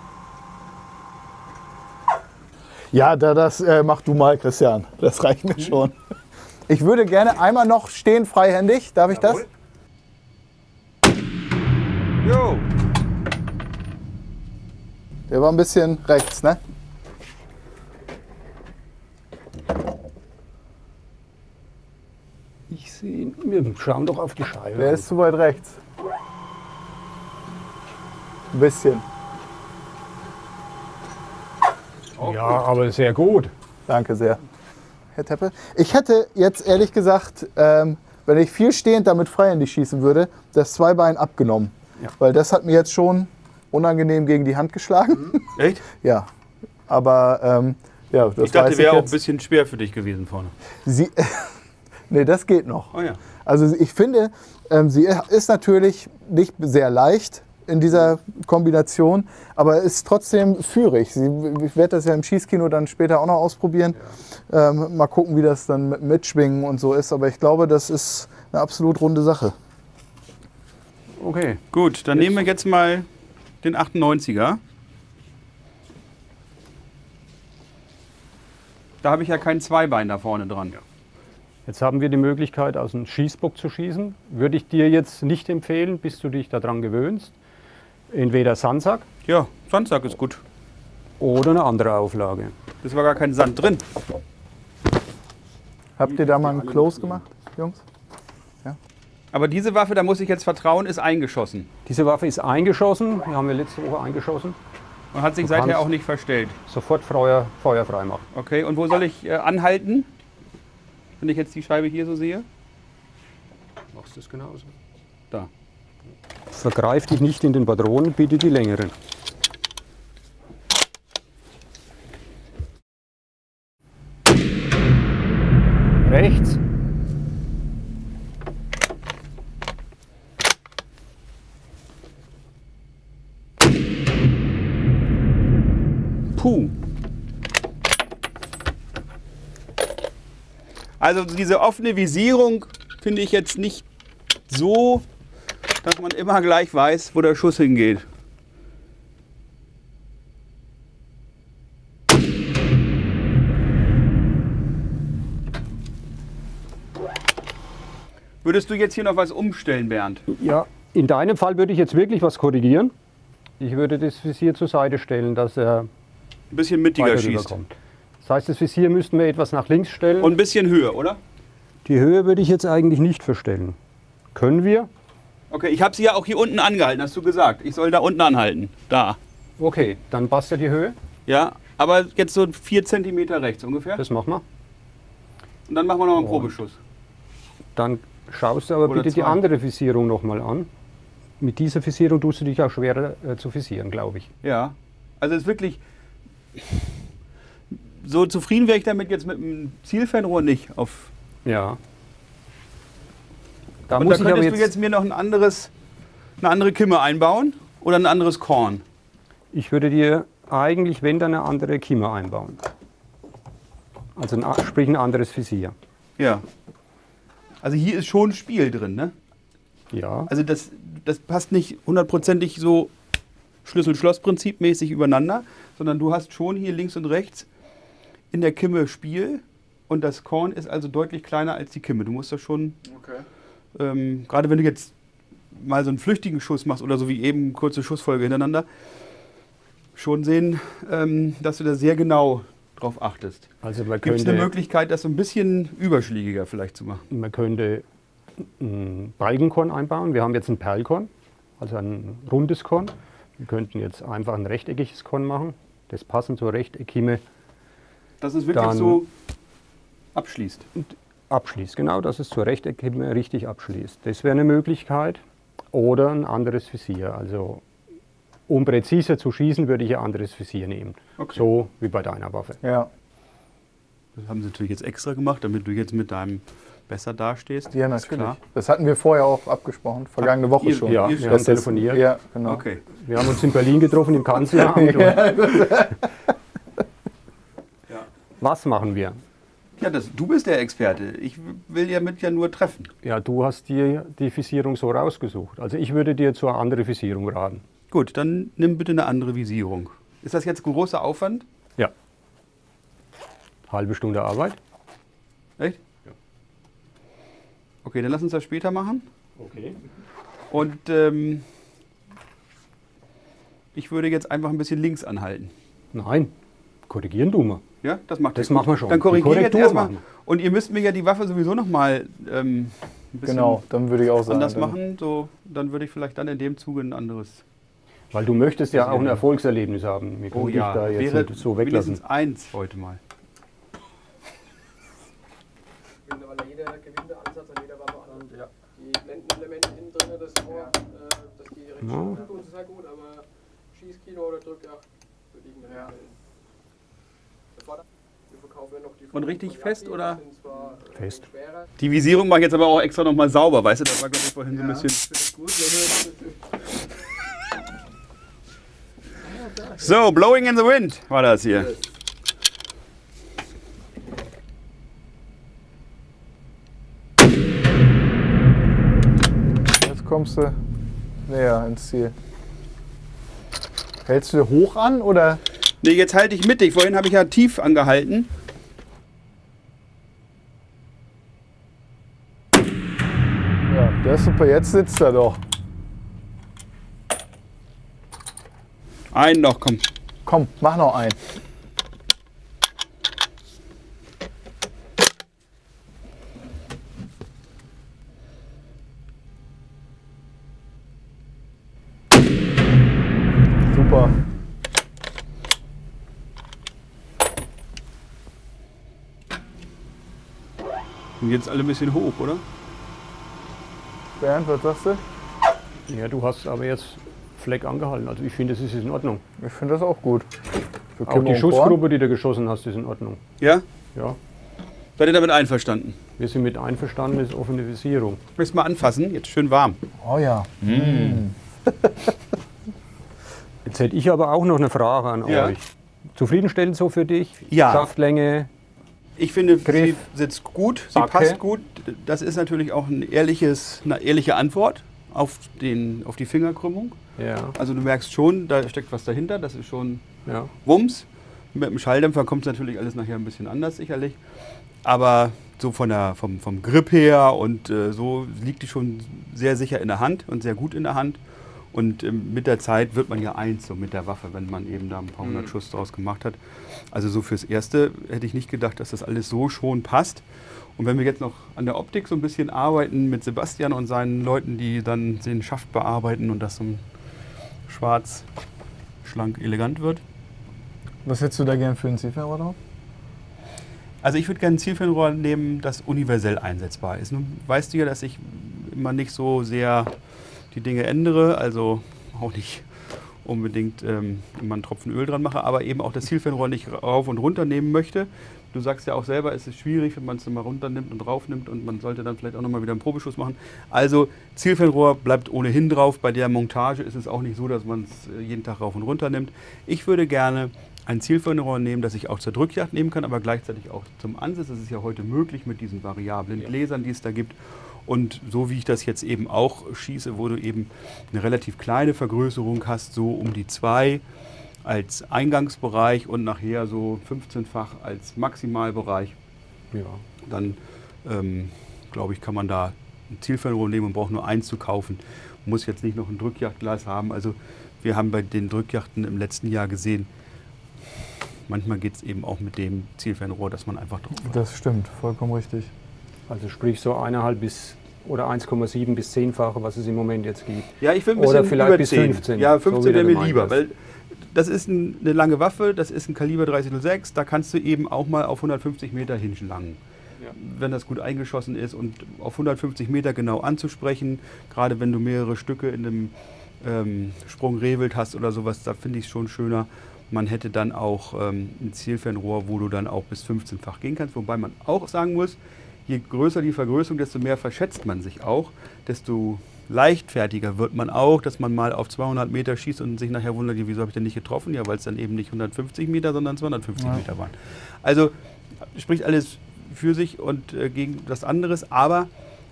Ja, da, das äh, mach du mal, Christian. Das reicht mir schon. Ich würde gerne einmal noch stehen, freihändig. Darf ich das? Jo. Der war ein bisschen rechts, ne? Ich sehe ihn. Wir schauen doch auf die Scheibe. Der ist zu weit rechts. Ein bisschen. Ja, aber sehr gut. Danke sehr, Herr Teppe. Ich hätte jetzt ehrlich gesagt, ähm, wenn ich viel stehend damit freihändig schießen würde, das Zweibein abgenommen. Ja. Weil das hat mir jetzt schon unangenehm gegen die Hand geschlagen. Echt? Ja, aber ähm, ja, das Ich dachte, weiß wäre auch ein jetzt. bisschen schwer für dich gewesen vorne. Sie, nee, das geht noch. Oh ja. Also ich finde, ähm, sie ist natürlich nicht sehr leicht in dieser Kombination, aber ist trotzdem führig. Sie, ich werde das ja im Schießkino dann später auch noch ausprobieren. Ähm, mal gucken, wie das dann mit Mitschwingen und so ist. Aber ich glaube, das ist eine absolut runde Sache. Okay. Gut, dann Jetzt- nehmen wir jetzt mal den achtundneunziger. Da habe ich ja kein Zweibein da vorne dran. Jetzt haben wir die Möglichkeit, aus einem Schießbock zu schießen. Würde ich dir jetzt nicht empfehlen, bis du dich daran gewöhnst. Entweder Sandsack Ja, Sandsack ist gut. oder eine andere Auflage. Das war gar kein Sand drin. Habt ihr da mal einen Close gemacht, Jungs? Aber diese Waffe, da muss ich jetzt vertrauen, ist eingeschossen. Diese Waffe ist eingeschossen, die haben wir letzte Woche eingeschossen. Und hat sich Du seither kannst- auch nicht verstellt. Sofort Feuer, Feuer frei machen. Okay, und wo soll ich äh, anhalten? Wenn ich jetzt die Scheibe hier so sehe? Machst du das genauso? Da. Vergreif dich nicht in den Patronen, bitte die längeren. Rechts. Puh. Also diese offene Visierung finde ich jetzt nicht so, dass man immer gleich weiß, wo der Schuss hingeht. Würdest du jetzt hier noch was umstellen, Bernd? Ja, in deinem Fall würde ich jetzt wirklich was korrigieren. Ich würde das Visier zur Seite stellen, dass er Ein bisschen mittiger weiter schießt. rüberkommt. Das heißt, das Visier müssten wir etwas nach links stellen. Und ein bisschen höher, oder? die Höhe würde ich jetzt eigentlich nicht verstellen. Können wir? Okay, ich habe sie ja auch hier unten angehalten, hast du gesagt. Ich soll da unten anhalten. Da. Okay, dann passt ja die Höhe. Ja, aber jetzt so vier Zentimeter rechts ungefähr. Das machen wir. Und dann machen wir noch einen Probeschuss. Dann schaust du aber Oder bitte die zwei. andere Visierung nochmal an. Mit dieser Visierung tust du dich auch schwerer äh, zu visieren, glaube ich. Ja, also es ist wirklich. So zufrieden wäre ich damit jetzt mit dem Zielfernrohr nicht. Auf Ja. Da Und muss da ich aber könntest jetzt, du jetzt mir noch ein anderes, eine andere Kimme einbauen oder ein anderes Korn. ich würde dir eigentlich, wenn dann eine andere Kimme einbauen. Also ein, a- sprich ein anderes Visier. Ja. Also hier ist schon Spiel drin, ne? Ja. Also das, das passt nicht hundertprozentig so Schlüssel-Schloss-Prinzip mäßig übereinander, sondern du hast schon hier links und rechts in der Kimme Spiel und das Korn ist also deutlich kleiner als die Kimme. Du musst das schon, ähm, gerade wenn du jetzt mal so einen flüchtigen Schuss machst oder so wie eben kurze Schussfolge hintereinander, schon sehen, ähm, dass du da sehr genau drauf achtest. Also man Gibt es eine könnte, Möglichkeit, das so ein bisschen überschlägiger vielleicht zu machen? man könnte ein Balkenkorn einbauen. Wir haben jetzt ein Perlkorn, also ein rundes Korn. Wir könnten jetzt einfach ein rechteckiges Korn machen, das passend zur Rechteckkimme Dass es wirklich Dann- so abschließt. abschließt. Genau, dass es zur Rechteckkimme richtig abschließt. Das wäre eine Möglichkeit. Oder ein anderes Visier. Also um präziser zu schießen, würde ich ein anderes Visier nehmen. Okay. So wie bei deiner Waffe. Ja, Das haben sie natürlich jetzt extra gemacht, damit du jetzt mit deinem besser dastehst. ja Ist natürlich. klar. Das hatten wir vorher auch abgesprochen, vergangene Woche ihr- schon. Ja, Ihr wir das haben telefoniert. Ja, genau. Okay. Wir haben uns in Berlin getroffen im Kanzleramt. und Was machen wir? Ja, das, du bist der Experte. Ich will ja mit ja nur treffen. Ja, du hast dir die Visierung so rausgesucht. Also ich würde dir zu einer anderen Visierung raten. Gut, dann nimm bitte eine andere Visierung. Ist das jetzt ein großer Aufwand? Ja. Halbe Stunde Arbeit. Echt? Ja. Okay, dann lass uns das später machen. Okay. Und ähm, ich würde jetzt einfach ein bisschen links anhalten. Nein, korrigieren du mal. Ja, das macht Das ihr. machen wir schon. Dann Die korrigiere ich jetzt Korrektur erstmal. machen Und ihr müsst mir ja die Waffe sowieso nochmal ähm, ein bisschen Genau, dann würde ich auch sagen. anders dann- machen. So, dann würde ich vielleicht dann in dem Zuge ein anderes. Weil du möchtest ja auch ein Erfolgserlebnis haben. Wir können Oh dich ja, da jetzt wäre nicht so weglassen. mindestens eins heute mal. Weil jeder gewinnt Ansatz an jeder Waffe an. Ja. Die Blendenelemente innen drin, das Rohr, äh, dass die direkt Ja. schießen tun, ist sehr gut, aber Schießkino oder Drückjagd würde ich mir nicht empfehlen. Sofort, wir verkaufen ja noch die Und richtig von fest, Yaki, oder? die sind zwar, äh, Fest. schwerer. Die Visierung mache ich jetzt aber auch extra nochmal sauber, weißt du? Das war, glaube ich, vorhin so ein bisschen. So, Blowing in the Wind war das hier. Jetzt kommst du näher ins Ziel. Hältst du hoch an oder? Nee, jetzt halte ich mittig. Vorhin habe ich ja tief angehalten. Ja, der ist super. Jetzt sitzt er doch. Einen noch, komm. Komm, mach noch einen. Super. Und jetzt alle ein bisschen hoch, oder? Bernd, was sagst du? Ja, du hast aber jetzt Fleck angehalten. Also ich finde, das ist in Ordnung. Ich finde das auch gut. Für Auch Kim die und Schussgruppe, die du geschossen hast, ist in Ordnung. Ja? Ja, Seid ihr damit einverstanden? wir sind mit einverstanden, ist offene Visierung. Ich möchte mal anfassen. Jetzt schön warm. Korn. Oh ja. Jetzt hätte ich aber auch noch eine Frage an Ja. euch. Zufriedenstellend so für dich? Ja. Schaftlänge? Ich finde, Griff. sie sitzt gut, sie Backe. passt gut. Das ist natürlich auch ein ehrliches, eine ehrliche Antwort auf, den, auf die Fingerkrümmung. Ja, Also du merkst schon, da steckt was dahinter. Das ist schon ja. Wumms. Mit dem Schalldämpfer kommt es natürlich alles nachher ein bisschen anders sicherlich. Aber so von der, vom, vom Grip her und äh, so liegt die schon sehr sicher in der Hand und sehr gut in der Hand. Und ähm, mit der Zeit wird man ja eins so mit der Waffe, wenn man eben da ein paar hundert Schuss draus gemacht hat. Also so fürs Erste hätte ich nicht gedacht, dass das alles so schon passt. Und wenn wir jetzt noch an der Optik so ein bisschen arbeiten mit Sebastian und seinen Leuten, die dann den Schaft bearbeiten und das so schwarz, schlank, elegant wird. Was hättest du da gern für ein Zielfernrohr drauf? Also ich würde gerne ein Zielfernrohr nehmen, das universell einsetzbar ist. Nun weißt du ja, dass ich immer nicht so sehr die Dinge ändere, also auch nicht unbedingt ähm, immer einen Tropfen Öl dran mache, aber eben auch das Zielfernrohr nicht rauf und runter nehmen möchte. Du sagst ja auch selber, es ist schwierig, wenn man es mal runternimmt und raufnimmt und man sollte dann vielleicht auch nochmal wieder einen Probeschuss machen. Also Zielfernrohr bleibt ohnehin drauf. Bei der Montage ist es auch nicht so, dass man es jeden Tag rauf und runter nimmt. Ich würde gerne ein Zielfernrohr nehmen, das ich auch zur Drückjagd nehmen kann, aber gleichzeitig auch zum Ansitz. Das ist ja heute möglich mit diesen variablen Gläsern, die es da gibt. Und so wie ich das jetzt eben auch schieße, wo du eben eine relativ kleine Vergrößerung hast, so um die zwei als Eingangsbereich und nachher so fünfzehnfach als Maximalbereich, Ja. dann ähm, glaube ich, kann man da ein Zielfernrohr nehmen und braucht nur eins zu kaufen. Muss jetzt nicht noch ein Drückjagdglas haben. Also wir haben bei den Drückjachten im letzten Jahr gesehen, manchmal geht es eben auch mit dem Zielfernrohr, dass man einfach drauf hat. Das stimmt, vollkommen richtig. Also sprich so eineinhalb bis oder eins Komma sieben bis zehnfache, was es im Moment jetzt gibt. Ja, ich will ein Oder bisschen vielleicht über bis zehn. fünfzehn. Ja, so fünfzehn wie wäre du mir gemeint lieber, hast. weil das ist ein, eine lange Waffe, das ist ein Kaliber dreißig null sechs, da kannst du eben auch mal auf hundertfünfzig Meter hinschlangen. Ja. Wenn das gut eingeschossen ist und auf hundertfünfzig Meter genau anzusprechen, gerade wenn du mehrere Stücke in einem ähm, Sprung Rehwild hast oder sowas, da finde ich es schon schöner. Man hätte dann auch ähm, ein Zielfernrohr, wo du dann auch bis fünfzehnfach gehen kannst, wobei man auch sagen muss, je größer die Vergrößerung, desto mehr verschätzt man sich auch, desto leichtfertiger wird man auch, dass man mal auf zweihundert Meter schießt und sich nachher wundert, wieso habe ich denn nicht getroffen? Ja, weil es dann eben nicht hundertfünfzig Meter, sondern zweihundertfünfzig Ja. Meter waren. Also spricht alles für sich und äh, gegen das anderes, aber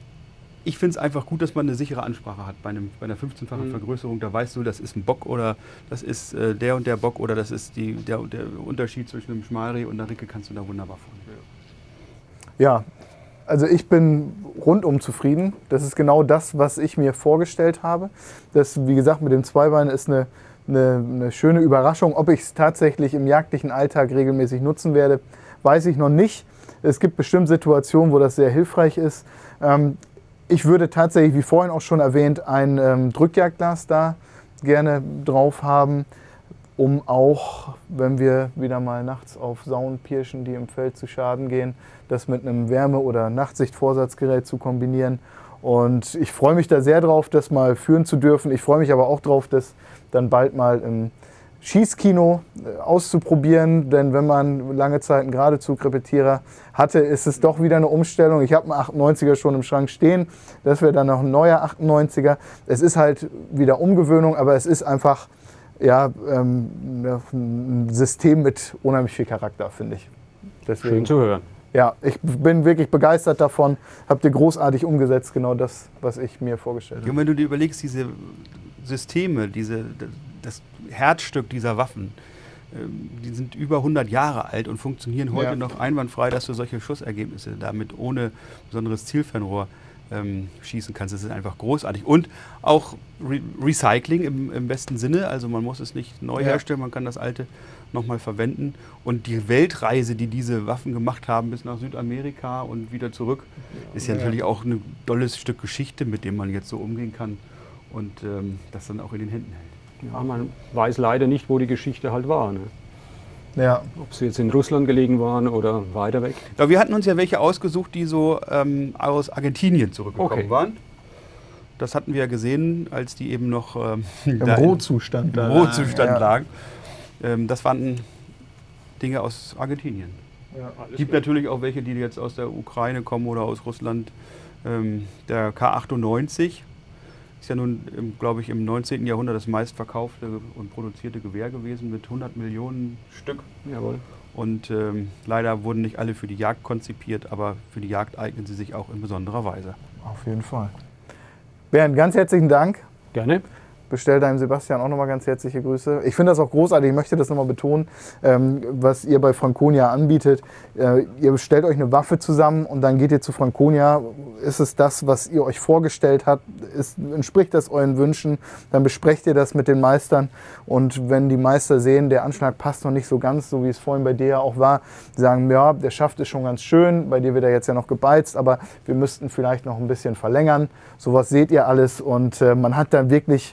ich finde es einfach gut, dass man eine sichere Ansprache hat bei, einem, bei einer fünfzehnfachen Mhm. Vergrößerung. Da weißt du, das ist ein Bock oder das ist äh, der und der Bock oder das ist die, der, der Unterschied zwischen einem Schmalreh und einer Ricke, kannst du da wunderbar vornehmen. Ja, also ich bin rundum zufrieden. Das ist genau das, was ich mir vorgestellt habe. Das, wie gesagt, mit dem Zweibein ist eine, eine, eine schöne Überraschung. Ob ich es tatsächlich im jagdlichen Alltag regelmäßig nutzen werde, weiß ich noch nicht. Es gibt bestimmt Situationen, wo das sehr hilfreich ist. Ähm, ich würde tatsächlich, wie vorhin auch schon erwähnt, ein ähm, Drückjagdglas da gerne drauf haben, um auch, wenn wir wieder mal nachts auf Sauen pirschen, die im Feld zu Schaden gehen, das mit einem Wärme- oder Nachtsichtvorsatzgerät zu kombinieren. Und ich freue mich da sehr drauf, das mal führen zu dürfen. Ich freue mich aber auch drauf, das dann bald mal im Schießkino auszuprobieren, denn wenn man lange Zeit einen Gradezug-Repetierer hatte, ist es doch wieder eine Umstellung. Ich habe einen achtundneunziger schon im Schrank stehen, das wäre dann noch ein neuer achtundneunziger. Es ist halt wieder Umgewöhnung, aber es ist einfach ja, ähm, ein System mit unheimlich viel Charakter, finde ich. Deswegen, Schön zu hören. ja, ich bin wirklich begeistert davon. Habt ihr großartig umgesetzt, genau das, was ich mir vorgestellt Ja, habe. wenn du dir überlegst, diese Systeme, diese, das Herzstück dieser Waffen, die sind über hundert Jahre alt und funktionieren heute Ja. noch einwandfrei, dass du solche Schussergebnisse damit ohne besonderes Zielfernrohr ähm, schießen kannst. Das ist einfach großartig. Und auch Re Recycling im, im besten Sinne. Also man muss es nicht neu Ja. herstellen, man kann das alte nochmal verwenden. Und die Weltreise, die diese Waffen gemacht haben bis nach Südamerika und wieder zurück, ist ja, Ja. natürlich auch ein tolles Stück Geschichte, mit dem man jetzt so umgehen kann und ähm, das dann auch in den Händen hält. Ja, man weiß leider nicht, wo die Geschichte halt war. Ne? Ja, Ob sie jetzt in Russland gelegen waren oder weiter weg. Ja, wir hatten uns ja welche ausgesucht, die so ähm, aus Argentinien zurückgekommen Okay. waren. Das hatten wir ja gesehen, als die eben noch ähm, im da Rohzustand. im da Rohzustand ja. lagen. Ähm, das waren Dinge aus Argentinien. Ja. Es gibt natürlich auch welche, die jetzt aus der Ukraine kommen oder aus Russland. Ähm, der K achtundneunzig ist ja nun, glaube ich, im neunzehnten Jahrhundert das meistverkaufte und produzierte Gewehr gewesen mit hundert Millionen Stück. Jawohl. Und ähm, leider wurden nicht alle für die Jagd konzipiert, aber für die Jagd eignen sie sich auch in besonderer Weise. Auf jeden Fall. Bernd, ganz herzlichen Dank. Gerne. Bestell deinem Sebastian auch nochmal ganz herzliche Grüße. Ich finde das auch großartig, ich möchte das nochmal betonen, ähm, was ihr bei Franconia anbietet. Äh, ihr bestellt euch eine Waffe zusammen und dann geht ihr zu Franconia. Ist es das, was ihr euch vorgestellt habt? Ist, entspricht das euren Wünschen? Dann besprecht ihr das mit den Meistern. Und wenn die Meister sehen, der Anschlag passt noch nicht so ganz, so wie es vorhin bei dir ja auch war, die sagen, ja, der Schaft ist schon ganz schön, bei dir wird er jetzt ja noch gebeizt, aber wir müssten vielleicht noch ein bisschen verlängern. Sowas seht ihr alles und äh, man hat dann wirklich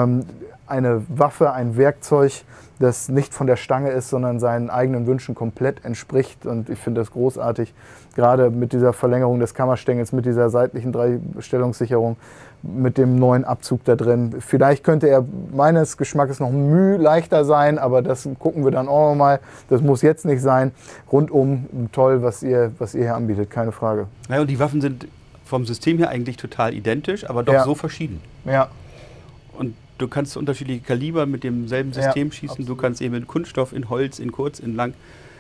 eine Waffe, ein Werkzeug, das nicht von der Stange ist, sondern seinen eigenen Wünschen komplett entspricht. Und ich finde das großartig, gerade mit dieser Verlängerung des Kammerstängels, mit dieser seitlichen Dreistellungssicherung, mit dem neuen Abzug da drin. Vielleicht könnte er meines Geschmackes noch müh leichter sein, aber das gucken wir dann auch noch mal. Das muss jetzt nicht sein. Rundum toll, was ihr, was ihr hier anbietet, keine Frage. Naja, und die Waffen sind vom System her eigentlich total identisch, aber doch Ja. so verschieden. Ja. Und du kannst unterschiedliche Kaliber mit demselben System Ja, schießen. absolut. Du kannst eben in Kunststoff, in Holz, in kurz, in lang.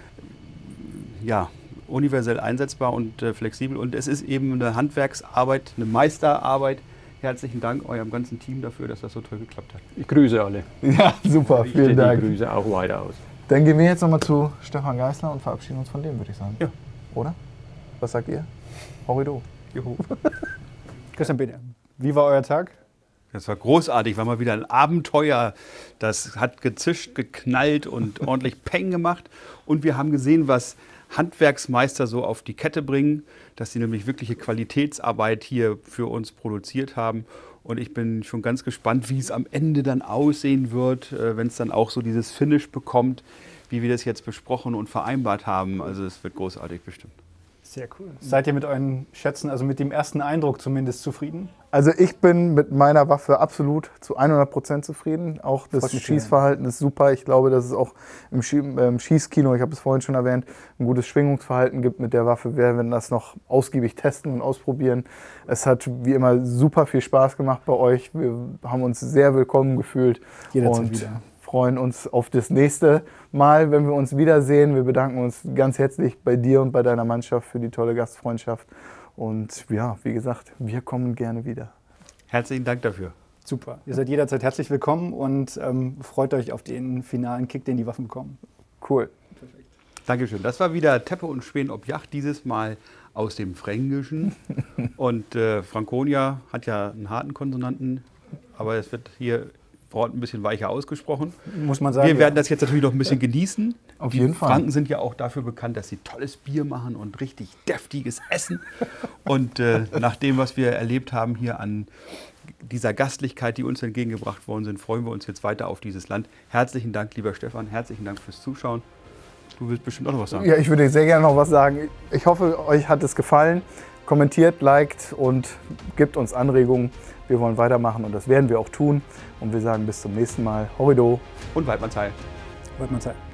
Ja, universell einsetzbar und äh, flexibel. Und es ist eben eine Handwerksarbeit, eine Meisterarbeit. Herzlichen Dank eurem ganzen Team dafür, dass das so toll geklappt hat. Ich grüße alle. Ja, super, Ich vielen richte Dank. die Grüße auch weiter aus. Dann gehen wir jetzt nochmal zu Stefan Geisler und verabschieden uns von dem, würde ich sagen. Ja. Oder? Was sagt ihr? Horrido. Juhu. Christian Peter, wie war euer Tag? Das war großartig, war mal wieder ein Abenteuer. Das hat gezischt, geknallt und ordentlich Peng gemacht. Und wir haben gesehen, was Handwerksmeister so auf die Kette bringen, dass sie nämlich wirkliche Qualitätsarbeit hier für uns produziert haben. Und ich bin schon ganz gespannt, wie es am Ende dann aussehen wird, wenn es dann auch so dieses Finish bekommt, wie wir das jetzt besprochen und vereinbart haben. Also es wird großartig bestimmt. Sehr cool. Seid ihr mit euren Schätzen, also mit dem ersten Eindruck zumindest zufrieden? Also ich bin mit meiner Waffe absolut zu hundert Prozent zufrieden. Auch das Freut mich Schießverhalten ist super. Ich glaube, dass es auch im, Schie im Schießkino, ich habe es vorhin schon erwähnt, ein gutes Schwingungsverhalten gibt mit der Waffe. Wir werden das noch ausgiebig testen und ausprobieren. Es hat wie immer super viel Spaß gemacht bei euch. Wir haben uns sehr willkommen gefühlt. Jederzeit und wieder. freuen uns auf das nächste Mal, wenn wir uns wiedersehen. Wir bedanken uns ganz herzlich bei dir und bei deiner Mannschaft für die tolle Gastfreundschaft. Und ja, wie gesagt, wir kommen gerne wieder. Herzlichen Dank dafür. Super. Ihr seid jederzeit herzlich willkommen und ähm, freut euch auf den finalen Kick, den die Waffen bekommen. Cool. Dankeschön. Das war wieder Teppe und Spähen ob Yacht, dieses Mal aus dem Fränkischen. Und äh, Franconia hat ja einen harten Konsonanten, aber es wird hier vor Ort ein bisschen weicher ausgesprochen. Muss man sagen. Wir werden das jetzt natürlich noch ein bisschen genießen. Auf Die jeden Fall. Franken sind ja auch dafür bekannt, dass sie tolles Bier machen und richtig deftiges Essen. Und äh, nach dem, was wir erlebt haben hier an dieser Gastlichkeit, die uns entgegengebracht worden sind, freuen wir uns jetzt weiter auf dieses Land. Herzlichen Dank, lieber Stefan. Herzlichen Dank fürs Zuschauen. Du willst bestimmt auch noch was sagen. Ja, ich würde sehr gerne noch was sagen. Ich hoffe, euch hat es gefallen. Kommentiert, liked und gebt uns Anregungen. Wir wollen weitermachen und das werden wir auch tun. Und wir sagen bis zum nächsten Mal. Horrido. Und Weidmannsheil. Wollt man sagen.